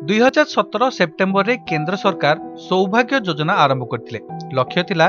2017 September रे केंद्र सरकार सौभाग्य योजना आरंभ करथिले। लक्ष्य थिला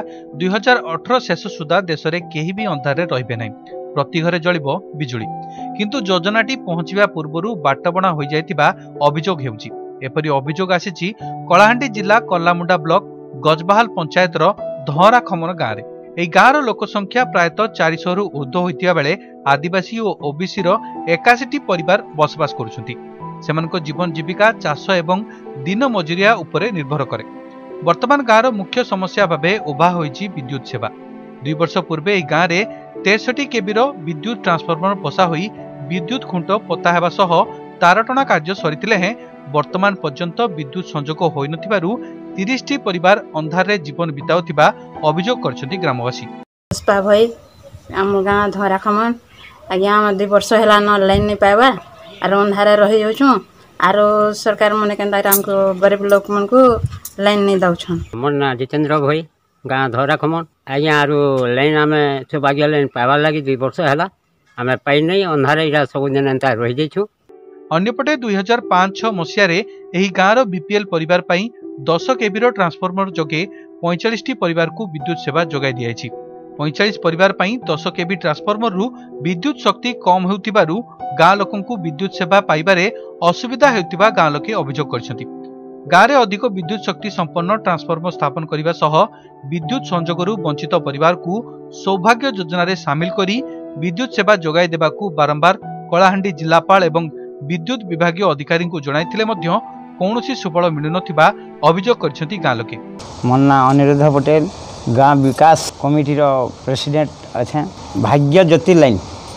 2018 शेष सुधा देश में केही भी अंधारे रहिबे नै, प्रति घरे जळिबो बिजुली। किंतु योजनाटी पहुंचवा पूर्वरु बाटबणा होई जायतिबा अभियोग हेउची। एपरि अभियोग आसीची कलाहांडी जिला कल्लामुंडा ब्लॉक गजबाहाल पंचायत धहरा खमन गाँव रे। एई गाँव लोक संख्या प्रायतः 400 रु ऊर्ध्व होइतिबा बेले आदिवासी और ओबीसी 81 परिवार बसवास करुछंती। सेमानक जीवन जीविका चाष एवं दिन मजुरिया उपरे निर्भर करे। वर्तमान गाँव मुख्य समस्या भावे उभा होइछि विद्युत सेवा। 2 वर्ष पूर्वे एई गाँव रे 63 केबी विद्युत ट्रांसफॉर्मर बसा होई विद्युत खुंट पोता हेबा सह तारटना कार्य सरितिले हैं वर्तमान पर्यंत विद्युत संजोग होई नथिबारु 30 परिवार अंधार रे जीवन बिताउथिबा अभियोग करछथि ग्रामवासी। पुष्पा भाई आम गाँ धरा खमन आज्ञा 2 वर्ष हैला न लाइन नै पाइबा आरो अंधारे रहि जाउछु। आरो सरकार मने केनता हमको गरीब लोक मन को लाइन नै दाउछन। मोर ना जितेंद्र भाई गाँ धरा खमन आज्ञा आरो लाइन आमे सौभाग्य लाइन पाइबा लागि 2 वर्ष हैला आमे पाइ नै अंधारे इरा सब दिन एंता रहि जाइछु। अन्यपटे 2005-6 मसिया रे एही गाँव बीपीएल परिवार पई 10 केबी ट्रांसफॉर्मर जोगे 45 परिवार को विद्युत सेवा जोगाई दियाछि। 45 परिवार पई 10 केबी ट्रांसफॉर्मर रु विद्युत शक्ति कम हेउतिबारु गाँ लोकंकु विद्युत सेवा पाइबारे असुविधा हेउतिबा गाँ लोके अभियोग करछथि। गाँ रे अधिक विद्युत शक्ति संपन्न ट्रांसफॉर्मर स्थापन करिबा सह विद्युत संजोगरु वंचित परिवार को सौभाग्य योजना रे शामिल करी विद्युत सेवा जोगाई देबाकू बारंबार कलाहांडी जिलापाल एवं विद्युत विभागीय अधिकारी को जणाइथिले मध्य कौनसी सुफल मिलु नथिबा अभियोग करछथि गाँ लोके। मन्ना अनिरुद्ध पटेल गाँ विकास कमिटी रो प्रेसिडेंट अच्छे। भाग्य ज्योति लाइन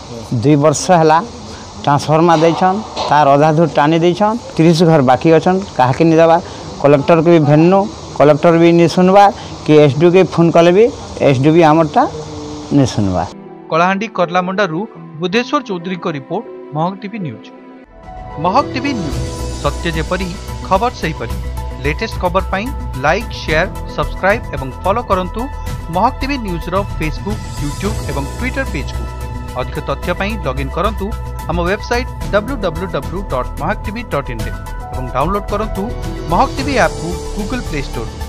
2 वर्ष हैला ट्रांसफॉर्मर दैछन तार अधाधुर टानी दैछन। 30 घर बाकी अछन काहे नि देबा। कलेक्टर के भी भेन्नु कलेक्टर भी नि सुनबा कि एसडीओ के फोन कले भी एसडीओ भी हमरटा नि सुनबा। कलाहांडी कर्लामुंडारू बुद्धेश्वर चौधरी को report Mahak TV News. Mahak TV News सत्य जेपरी खबर सही परी। लेटेस्ट खबर पाई लाइक शेयर सब्सक्राइब एवं फॉलो करंतु महक टीवी न्यूज रो फेसबुक यूट्यूब एवं ट्विटर पेज को। अधिक तथ्य पाई लॉगिन करंतु हम वेबसाइट www.mahaktv.in एवं डाउनलोड करंतु महक टीवी ऐप को गूगल प्ले स्टोर।